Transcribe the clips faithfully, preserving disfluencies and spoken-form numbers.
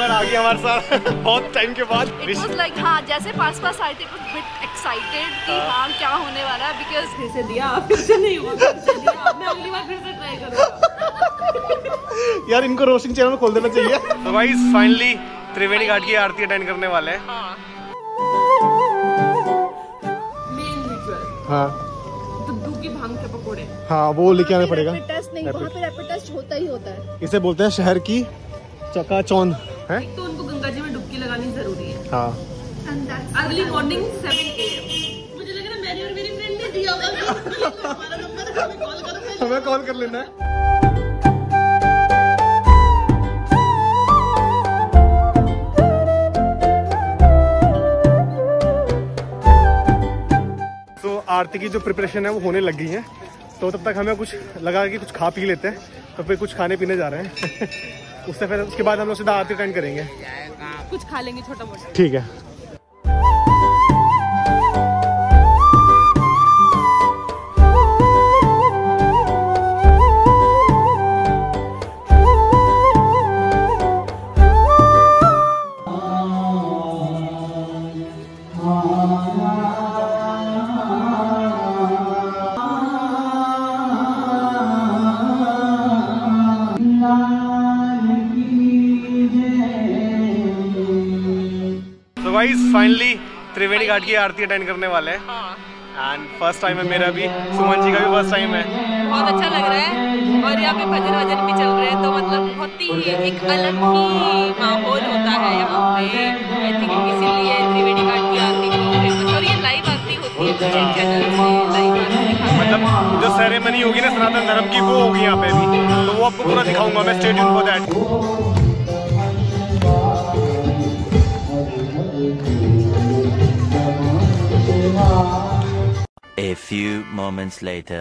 Fever आ गई हमारे साथ बहुत टाइम के बाद। It was like, हाँ जैसे पास पास आए थे, कुछ bit excited कि हाँ क्या होने वाला है, because फिर से दिया फिर से नहीं हुआ, फिर से दिया, मैं अगली बार फिर से ट्राई करूँगा। यार इनको रोस्टिंग चैनल में खोल देना चाहिए। तो गाइस फाइनली त्रिवेणी घाट की आरती अटेंड करने वाले हैं। हाँ। Main ritual. हाँ। दुद्धू की भांग के पकोड़े। हाँ वो लेके आना पड़ेगा। रैपिड टेस्ट नहीं, वहाँ पे रैपिड टेस्ट होता ही होता है। इसे बोलते हैं शहर की चकाचौंध है। तो उनको गंगा जी में डुबकी लगानी जरूरी है। हाँ। Early morning seven A M. मुझे लग रहा है मैंने और मेरी फ्रेंड ने दिया होगा। हमारा नंबर हमें कॉल करो। हमें कॉल कर लेना है। तो आरती की जो प्रिपरेशन है वो होने लग गई है, तो तब तक हमें कुछ लगा कि कुछ खा पी लेते हैं, तो फिर कुछ खाने पीने जा रहे हैं। उससे फिर उसके बाद हम लोग सीधा आरती अटेंड करेंगे। कुछ खा लेंगे छोटा मोटा। ठीक है। फाइनली त्रिवेणी घाट की आरती अटेंड करने वाले हैं। हाँ। एंड फर्स्ट टाइम है मेरा भी, सुमन जी का भी फर्स्ट टाइम है। बहुत अच्छा लग रहा है और यहाँ पे भजन वजन भी चल रहे हैं, तो मतलब बहुत ही एक अलग ही माहौल होता है यहाँ पे। आई थिंक इसीलिए त्रिवेणी घाट की आरती को फेमस, और ये लाइव आरती होती है चैनल से, लाइव आरती दिखाते हैं। मतलब जो सेरेमनी होगी ना सनातन धर्म की वो होगी यहाँ पे भी, तो वो आपको पूरा दिखाऊंगा मैं। Stay tuned for that. A few moments later.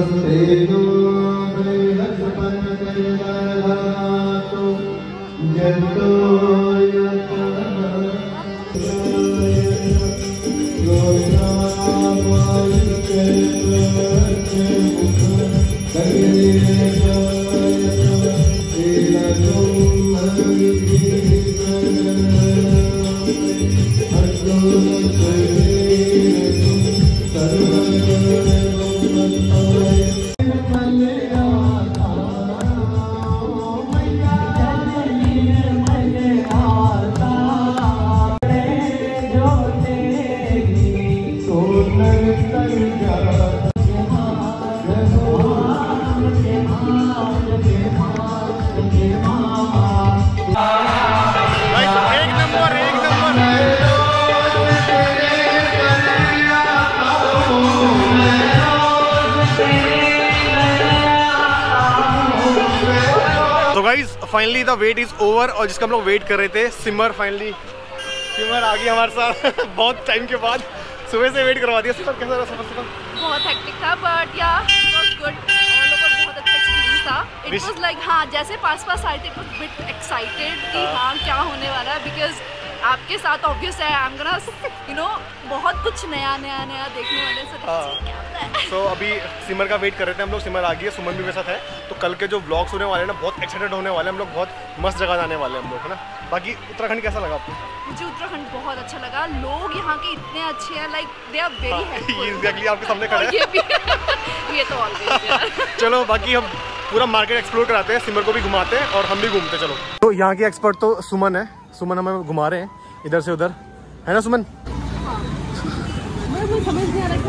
Finally the wait is over, और जिसका हम लोग वेट कर रहे थे, सिमर फाइनली सिमर आ गई हमारे साथ बहुत टाइम के बाद। सुबह से वेट करवा दिया। सिमर कैसा रहा सफर? सफर बहुत हेक्टिक था, but yeah it was good. All over बहुत अच्छा एक्सपीरियंस था। इट वाज लाइक, हाँ जैसे पास पास आए थे, इट वाज बिट एक्साइटेड कि हाँ क्या होने वाला है, बिकॉज आपके साथ ऑब्वियस है I am gonna you know बहुत कुछ नया नया नया देखने वाले से। सो अभी सिमर का वेट कर रहे थे हम लोग। सिमर आ गई है, सुमन भी मेरे साथ है। तो कल के जो ब्लॉग्स होने वाले हैं ना, बहुत एक्साइटेड होने वाले हैं हम लोग। बहुत मस्त जगह जाने वाले हैं हम लोग, है ना। बाकी उत्तराखंड कैसा लगा आपको? मुझे उत्तराखंड बहुत अच्छा लगा। लोग यहाँ के इतने अच्छे हैं, like they are very helpful. Exactly आपके सामने खड़े हैं। ये भी ये तो ऑलवेज यार। चलो बाकी हम पूरा मार्केट एक्सप्लोर कराते हैं, सिमर को भी घुमाते हैं और हम भी घूमते। चलो। तो यहाँ के एक्सपर्ट तो सुमन है। सुमन हमें घुमा रहे हैं इधर से उधर, है ना सुमन? हाँ। मैं समझ नहीं आ रहा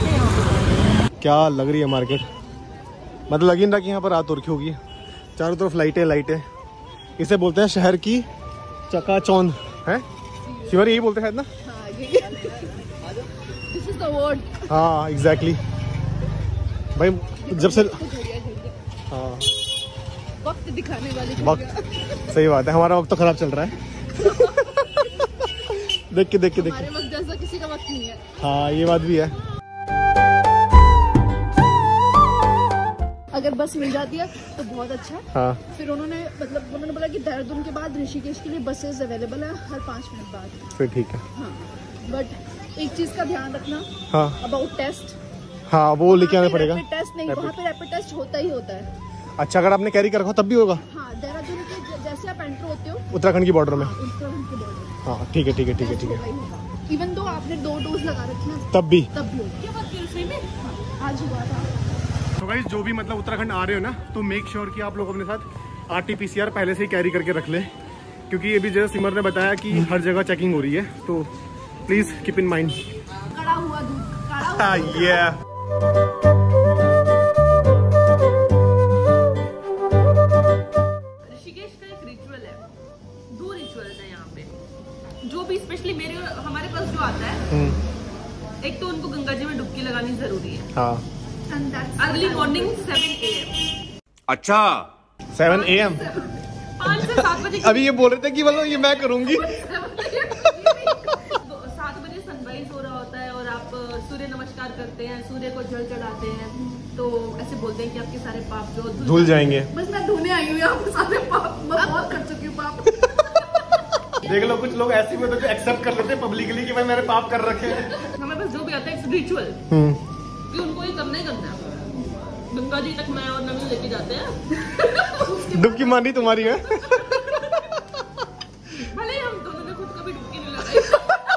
कि क्या लग रही है मार्केट। मतलब लग ही नहीं रहा कि यहाँ पर रात हो रखी होगी। चारों तरफ लाइटें लाइटें। इसे बोलते हैं शहर की चकाचौंध है। शिवर यही बोलते हैं ना? This is the word. हाँ एग्जैक्टली भाई, जब से हाँ वक्त दिखाने वाली वक्त। सही बात है, हमारा वक्त तो खराब चल रहा है। देख के देख के देख के वक्त जैसा किसी का वक्त नहीं है। हाँ ये बात भी है। अगर बस मिल जाती है तो बहुत अच्छा है। हाँ। फिर उन्होंने मतलब उन्होंने बोला कि देहरादून के बाद ऋषिकेश के लिए बसेस अवेलेबल है हर पाँच मिनट बाद। फिर ठीक है। हाँ बट एक चीज का ध्यान रखना। हाँ। About test. हाँ वो लेके आना पड़ेगा। टेस्ट नहीं, वहाँ पे रैपिड टेस्ट होता ही होता है। अच्छा, अगर आपने कैरी कर रखा हो तब भी होगा? हाँ, देहरादून के से आप एंटर होते हो उत्तराखंड की बॉर्डर में। उत्तराखंड के बॉर्डर। हाँ ठीक है ठीक है ठीक है ठीक है। इवन तो आपने दो डोज लगा रखे हैं तब भी तब भी क्या बात कर रही में आज हुआ था। तो गाइस जो भी मतलब उत्तराखंड आ रहे हो ना, तो मेक श्योर कि आप लोग अपने साथ R T P C R पहले से ही कैरी करके रख ले, क्योंकि ये भी जैसे सिमर ने बताया कि हर जगह चेकिंग हो रही है, तो प्लीज कीप इन माइंड। कड़ा हुआ दूध, कड़ा हुआ yeah. ऋषिकेश का एक रिचुअल है, दो रिचुअल्स है यहाँ पे जो भी स्पेशली मेरे हमारे पास जो आता है। एक तो उनको गंगा जी में डुबकी लगानी जरूरी है। हाँ। Early morning seven A M. अच्छा सेवन ए एम पाँच से सात बजे। अभी ये बोल रहे थे कि मतलब ये मैं करूंगी। सात बजे सनराइज हो रहा होता है और आप सूर्य नमस्कार करते हैं, सूर्य को जल चढ़ाते हैं, तो ऐसे बोलते हैं कि आपके सारे पाप जो धुल जाएंगे। बस मैं धोने आई हूँ यहाँ सारे पाप, मैं बहुत कर चुकी हूँ पाप। देख लो कुछ लोग ऐसे भी तो एक्सेप्ट कर लेते हैं पब्लिकली कि भाई मैंने पाप कर रखे हैं। हमारे पास जो भी आता है इट्स रिचुअल कि उनको ये करना ही करना है। गंगा जी तक मैं और नवीन लेके जाते हैं। डुबकी मारनी तुम्हारी है। भले ही हम दोनों ने खुद कभी डुबकी नहीं लगाई।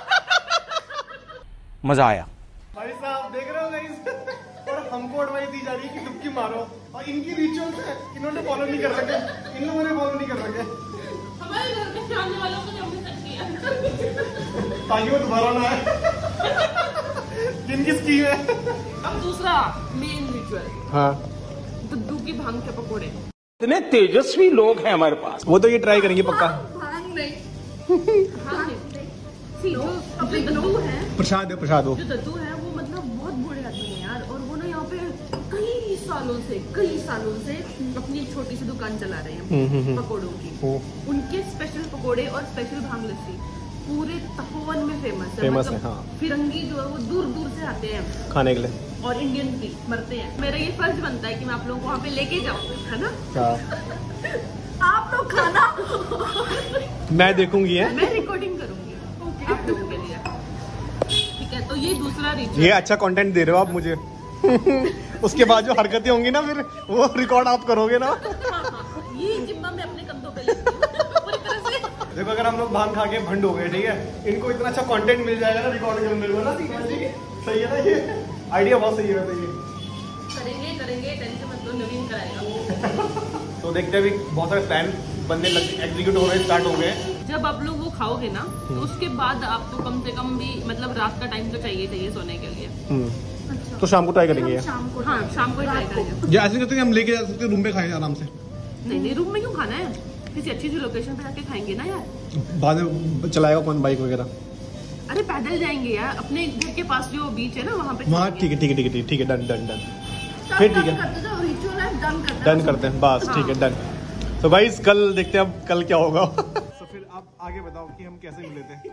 मजा आया। भाई साहब देख रहे हो गाइस, और हमको एडवाइस दी जा रही है कि डुबकी मारो, और इनकी रिचुअल्स है इन्होंने फॉलो नहीं कर रखे, इन लोगों ने फॉलो नहीं कर रखे। हमारे घर के सामने वालों को हमने तक किया ताकि वो दोबारा ना आए। जिनकी स्कीम है। अब दूसरा मेन रिचुअल, हाँ, दुद्धू की भांग के पकोड़े। इतने तेजस्वी लोग हैं हमारे पास। वो तो ये ट्राई करेंगे पक्का। भांग नहीं, भांग नहीं। See, जो अपने दद्दू है, प्रसाद है, प्रसाद हो। जो दद्दू है वो मतलब बहुत बूढ़े आदमी है यार, और वो ना यहाँ पे कई सालों से कई सालों से अपनी एक छोटी सी दुकान चला रहे हैं पकोड़ों की। उनके स्पेशल पकोड़े और स्पेशल भांग लस्सी पूरे तपोवन में फेमस है। फेमस मतलब है, हाँ। फिरंगी जो है वो दूर दूर से आते हैं खाने के लिए, और इंडियन भी मरते हैं। मेरा ये फर्ज बनता है कि मैं आप लोगों को वहाँ पे लेके जाऊँ, है ना? हाँ। आप लोग खाना मैं देखूंगी है, मैं रिकॉर्डिंग करूंगी आप लोगों के लिए, ठीक है? तो ये दूसरा रिचुअल। ये अच्छा कंटेंट दे रहे हो आप मुझे। उसके बाद जो हरकतें होंगी ना फिर वो रिकॉर्ड आप करोगे ना। हाँ, हाँ, ये जिम्मा मैं अपने कंधों पे लेती हूँ पूरी तरह से। देखो अगर हम लोग भांग खा के भंड हो गए, ठीक है, इनको इतना अच्छा कंटेंट मिल जाएगा ना रिकॉर्ड करने को ना। सही है ना, ये आइडिया बहुत सही है। ये करेंगे करेंगे टेंशन मत लो, नवीन कराएगा। तो देखते हैं अभी बहुत सारे प्लान बनने लग एग्जीक्यूट हो रहे स्टार्ट हो गए। जब आप लोग वो खाओगे ना तो उसके बाद आपको कम से कम भी मतलब रात का टाइम तो चाहिए चाहिए सोने के लिए। तो शाम को ट्राई करेंगे। शाम को हाँ, शाम को ही ट्राई करेंगे। ये ऐसे करते हैं हम लेके जा सकते हैं, रूम पे खाएं आराम से। नहीं नहीं, रूम में क्यों खाना है, किसी अच्छी सी लोकेशन पे जाके खाएंगे ना यार। बाद में चलाएगा कौन बाइक वगैरह? अरे पैदल जाएंगे यार, अपने घर के पास जो बीच है ना वहाँ पे। वहाँ ठीक है ठीक है ठीक है ठीक है, डन डन डन। फिर ठीक है, डन करते हैं बस, ठीक है डन। तो भाई कल देखते हैं अब कल क्या होगा। तो फिर आप आगे बताओ कि हम कैसे मिले थे।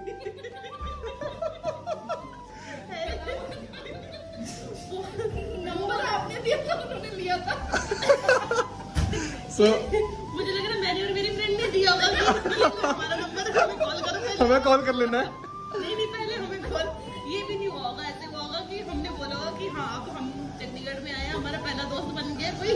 नंबर आपने दिया था, उन्होंने लिया था। so, मुझे लग रहा है मैंने और मेरी फ्रेंड ने दिया होगा हमारा नंबर, हमें कॉल करो। हमें कॉल कर लेना है। नहीं नहीं, पहले हमें कॉल, ये भी नहीं होगा, ऐसे हुआ होगा कि हमने बोला होगा कि हाँ अब हम चंडीगढ़ में आए, हमारा पहला दोस्त बन गया कोई।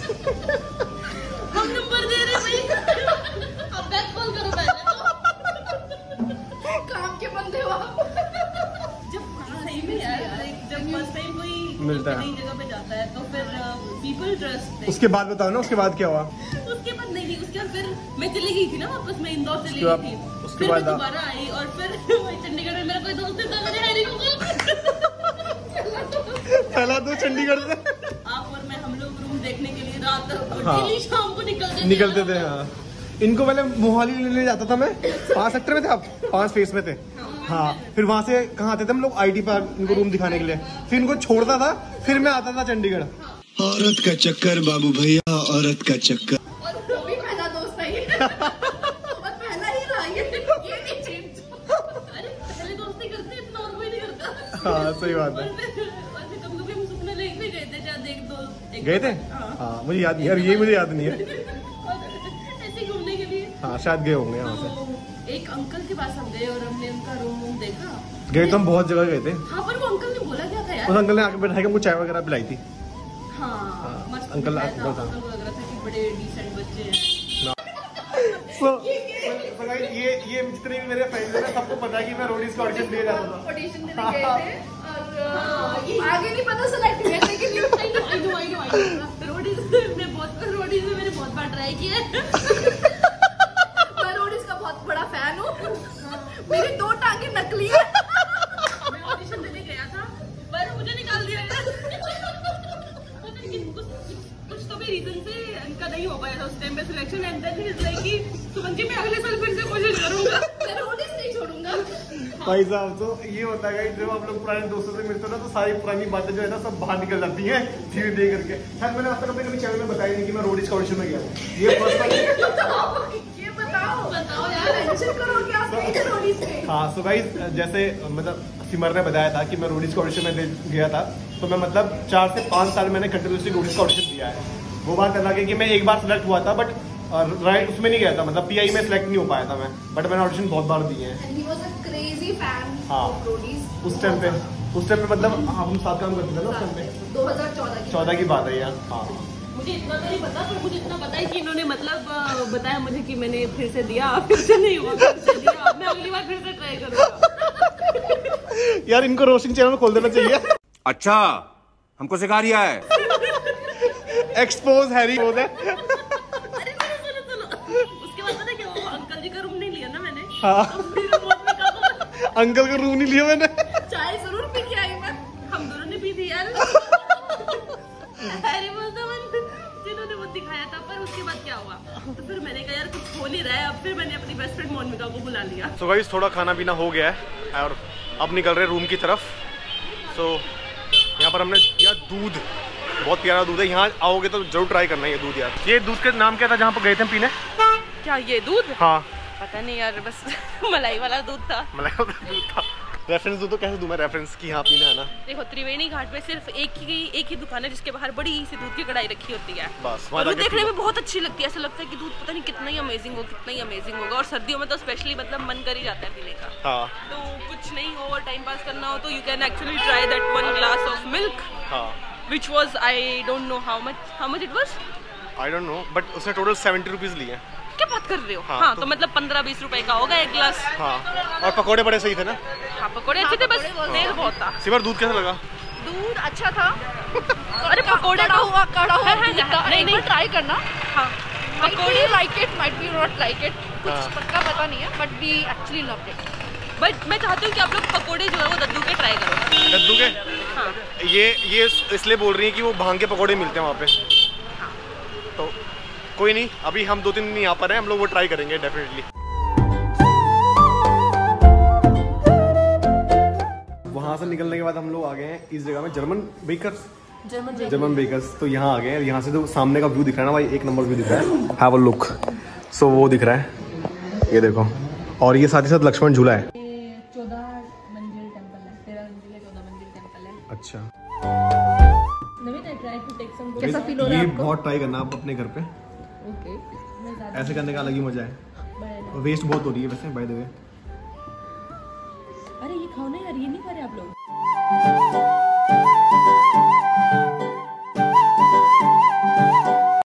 हम नंबर दे रहे भाई, अब बैक कॉल करो पहले तो। काम के बंदे हो आप। जब सही में यार, जब फर्स्ट टाइम कोई मिलता है, नई जगह पे जाता है, तो फिर पीपल ट्रस्ट। उसके बाद बताओ ना, उसके बाद क्या हुआ? उसके बाद नहीं नहीं, उसके बाद फिर मैं चली गई थी ना वापस, मैं इंदौर चली गई थी, उसके फिर बाद मैं दोबारा आई, और फिर चंडीगढ़ में मेरा कोई दोस्त था, मैंने हैरी को पहला तो चंडीगढ़ से आप और मैं हम लोग रूम देखने के लिए रात हाँ। डेली शाम को निकलते निकलते थे। हाँ, इनको पहले मोहाली लेने जाता था मैं, पांच सेक्टर में थे आप, पांच फेस में थे। हाँ, फिर वहाँ से कहाँ आते थे हम लोग, आईटी पार्क, इनको रूम दिखाने के लिए, फिर इनको छोड़ता था, फिर मैं आता था चंडीगढ़। औरत का चक्कर बाबू भैया, औरत का चक्कर। और वो भी पहला दोस्त है ये। और पहला ही रहा ये, ये नहीं चेंज। अरे पहले दोस्ती करते इतना और कोई नहीं करता। हाँ सही बात है। और फिर और फिर कभी कभी हम सुपने लेक भी गए थे, शायद एक दो गए थे। हाँ मुझे याद नहीं यार, ये मुझे याद नहीं है। ऐसे घूमने के लिए। हाँ शायद गए होंगे यहाँ से। तो एक अंकल के पास हम गए और हमने उनका रूम वूम देखा। गए तो हम बहुत जगह गए थे। हाँ, पर वो अंकल ने बोला क्या था यार? उस अंकल ने आके बैठा के हमको चाय वगैरह पिलाई थी। हाँ, मस्त अंकल था, अंकल था। अंकल को लग रहा था कि बड़े डिसेंट बच्चे हैं। so, so guys, ये ये जितने भी मेरे फ्रेंड्स हैं सबको पता है कि मैं रोडीज का ऑडिशन दिया जाता था। ऑडिशन देने गए थे और आगे नहीं पता सेलेक्ट हुए लेकिन I know I know I know I know Roadies में बहुत रोडीज में मैंने बहुत बार ट्राई किया है। मैं रोडीज का बहुत बड़ा फैन हूँ। मेरी दो टांगे नकली है। मैं ऑडिशन देने गया था पर मुझे निकाल दिया कुछ तो भी रीजन से इनका नहीं हो पाया था उस टाइम पे selection and then is like कि सुमन जी मैं अगले साल फिर से कोशिश करूंगा। मैं रोडीज नहीं छोड़ूंगा। भाई साहब तो ये होता है जब आप लोग पुराने दोस्तों से मिलते हो ना तो सारी पुरानी बातें जो है ना सब बाहर निकल जाती हैं धीरे धीरे करके। शायद मैंने आज तक अपने कभी चैनल में बताया नहीं कि मैं रोडीज का ऑडिशन में गया हूँ। ये फर्स्ट टाइम। बताओ ये बताओ बताओ यार मेंशन करो कि आप गए थे रोडीज पे। हाँ सो गाइस जैसे मतलब सिमर ने बताया था कि मैं रोडीज का ऑडिशन में गया था तो मैं मतलब चार से पाँच साल मैंने कंटिन्यूसली रोडीज का ऑडिशन दिया है। वो बात अलग है कि मैं एक बार सिलेक्ट हुआ था बट राइट उसमें नहीं गया था मतलब पीआई में सिलेक्ट नहीं हो पाया था मैं बट मैंने ऑडिशन बहुत बार दिए हैं। And he was a crazy fan हाँ of roadies. उस टाइम पे उस टाइम पे मतलब हम साथ काम करते थे ना उस टाइम पे दो हज़ार चौदह की चौदह की बात है यार। हाँ मुझे इतना तो नहीं पता पर मुझे इतना पता है कि इन्होंने मतलब अ, बताया मुझे कि मैंने फिर से दिया फिर से नहीं हुआ फिर से दिया मैं अगली बार फिर से ट्राई करूंगा। यार इनको रोस्टिंग चैनल खोल देना चाहिए। अच्छा हमको सिखा रिया है। एक्सपोज हैरी बोल है। अरे सुनो सुनो सुनो उसके बाद पता है क्या वो अंकल जी का रूम नहीं लिया ना मैंने। हाँ तो फिर वो अपने का अंकल का रूम नहीं लिया मैंने। चाय जरूर पी के आई मैं। हम दोनों ने पी थी यार। अरे वो तो मन जिन्होंने वो दिखाया था पर उसके बाद क्या हुआ तो फिर मैंने कहा यार कुछ हो नहीं रहा है अब फिर मैंने अपनी बेस्ट फ्रेंड मोनिका को बुला लिया। सो गाइस थोड़ा खाना पीना हो गया है और अब निकल रहे रूम की तरफ। सो यहाँ पर हमने यार दूध बहुत प्यारा दूध है। यहाँ आओगे तो जरूर ट्राई करना ये दूध यार। ये दूध का नाम क्या था जहाँ पर गए थे पीने? क्या ये दूध? हाँ पता नहीं यार बस मलाई वाला दूध था। मलाई वाला दूध था। रेफरेंस दूध तो कैसे दूँ मैं रेफरेंस की यहाँ पीना है ना। देखो त्रिवेणी घाट पे सिर्फ एक ही एक ही दुकान है जिसके बाहर बड़ी सी दूध की कढ़ाई रखी होती है बस और वो देखने में बहुत अच्छी लगती है। ऐसा लगता है कि दूध पता नहीं कितना ही अमेजिंग हो कितना ही अमेजिंग होगा और सर्दियों में तो स्पेशली मतलब मन कर ही जाता है पीने का। हाँ तो कुछ नहीं हो और टाइम पास करना हो तो you can actually try that one glass of milk हाँ which was I don't know how much how much it was I don't know but उसने टोटल सेवेंटी रुपीज लिए। क्या बात कर रहे हो? हाँ, हाँ तो, तो मतलब पंद्रह बीस रुपए का होगा एक गिलास। हाँ और पकौड़े बड़े सही थे ना। हाँ पकौड़े अच्छे थे बस तेल बहुत था। सिमर दूध कैसा लगा? दूध अच्छा था। अरे पकौड़े कड़ा हुआ कड़ा हुआ हाँ, हाँ, दूध था। नहीं, एक नहीं। बार ट्राई करना। हाँ pakode like it might be not like it कुछ हाँ। पक्का पता नहीं है but we actually loved it. But मैं चाहती हूँ कि आप लोग पकौड़े जो है वो दद्दू के ट्राई करो। कद्दू के? हाँ ये ये इसलिए बोल रही है कि वो भांग के पकौड़े मिलते हैं वहाँ पे। तो कोई नहीं अभी हम दो तीन दिन यहाँ पर हैं हम लोग वो ट्राई करेंगे डेफिनेटली। वहाँ से निकलने के बाद हम लोग आ गए हैं इस जगह में German bakers German German bakers. तो यहाँ आ गए हैं। यहाँ से जो सामने का व्यू दिख रहा है ना भाई एक नंबर व्यू दिख रहा है। Have a look. सो वो दिख रहा है ये देखो और ये साथ ही साथ लक्ष्मण झूला है। चौदह मंजिल टेम्पल है तेरह मंजिल है चौदह मंजिल टेम्पल है। अच्छा Naveen I try to take some कैसा फील हो रहा ये है आपको? बहुत ट्राई करना आप अपने घर पे। ओके मैं ज्यादा ऐसे करने का अलग ही मजा है। वेस्ट बहुत हो रही है वैसे बाय द वे। अरे ये खाओ ना यार ये नहीं खा रहे आप लोग।